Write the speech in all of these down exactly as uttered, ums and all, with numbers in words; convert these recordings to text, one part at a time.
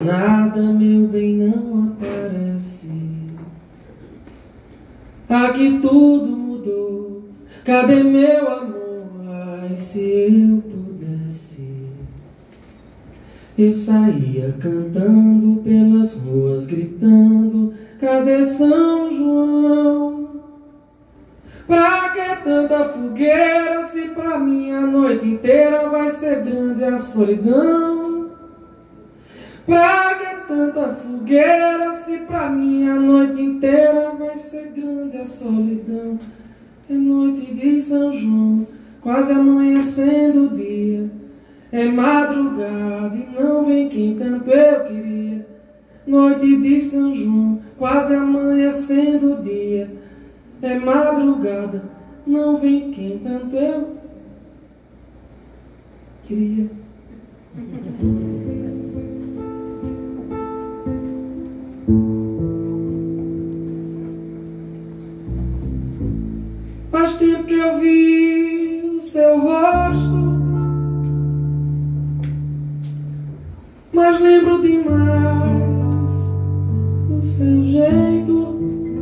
Nada, meu bem, não aparece. Aqui tudo mudou. Cadê meu amor? Ai, se eu pudesse, eu saía cantando pelas ruas, gritando: cadê São João? Pra que tanta fogueira, se pra mim a noite inteira vai ser grande a solidão? Pra que tanta fogueira, se pra mim a noite inteira vai ser grande a solidão? É noite de São João, quase amanhecendo o dia. É madrugada e não vem quem tanto eu queria. Noite de São João, quase amanhecendo o dia. É madrugada, não vem quem tanto eu queria. Faz tempo que eu vi o seu rosto, mas lembro demais do seu jeito.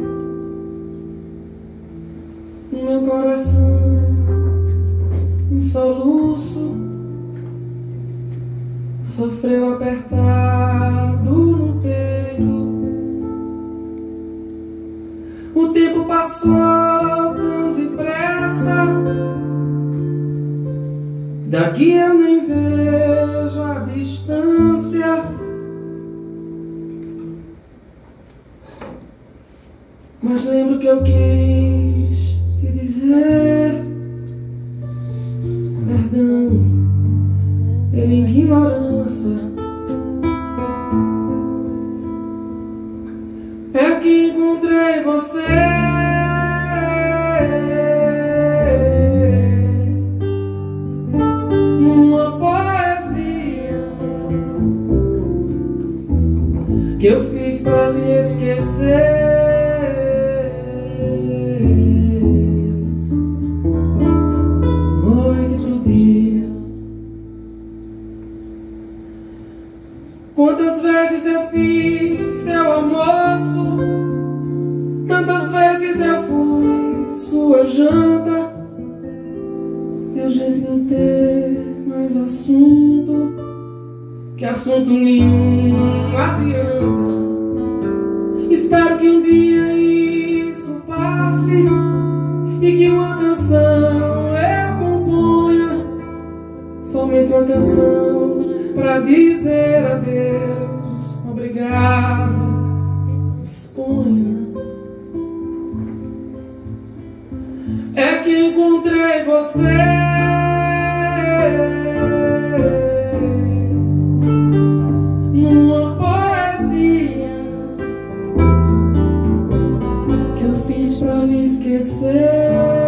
No meu coração, um soluço, sofreu apertado no peito. O tempo passou tão depressa, daqui eu nem vejo a distância. Mas lembro que eu quis te dizer perdão pela ignorância. É que encontrei você numa poesia que eu fiz pra me esquecer. Quantas vezes eu fiz seu almoço, tantas vezes eu fui sua janta, e a gente não ter mais assunto, que assunto nenhum adianta. Espero que um dia isso passe e que uma canção eu componha, somente uma canção pra dizer adeus, obrigado, exponha. É que encontrei você numa poesia que eu fiz pra me esquecer.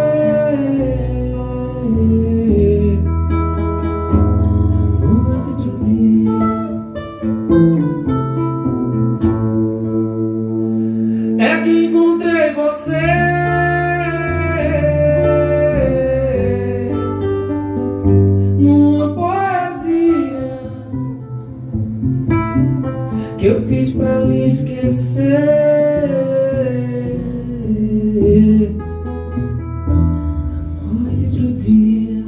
É que encontrei você numa poesia que eu fiz pra lhe esquecer. Noite pro dia.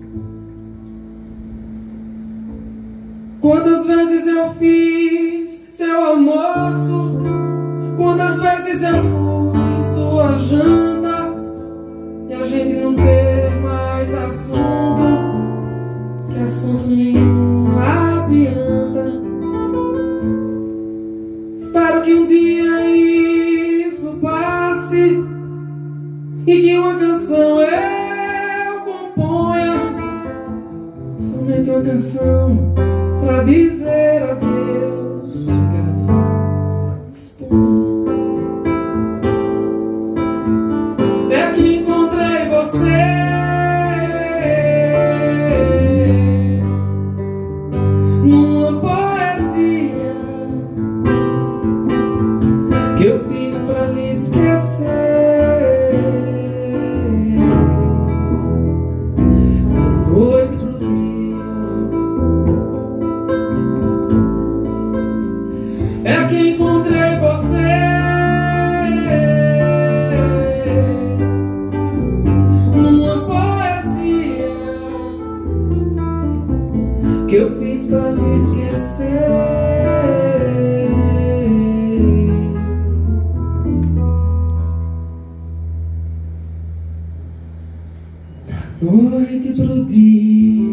Quantas vezes eu fiz seu almoço, quantas vezes eu fui sua janta, e a gente não ter mais assunto, que assunto nenhum adianta. Espero que um dia isso passe e que uma canção eu componha, somente uma canção pra dizer adeus. Obrigado. Exponha. É que encontrei você numa poesia que eu fiz pra lhe esquecer. Da noite pro dia. é que encontrei você. Numa poesia que eu fiz pra lhe esquecer. Da noite pro dia,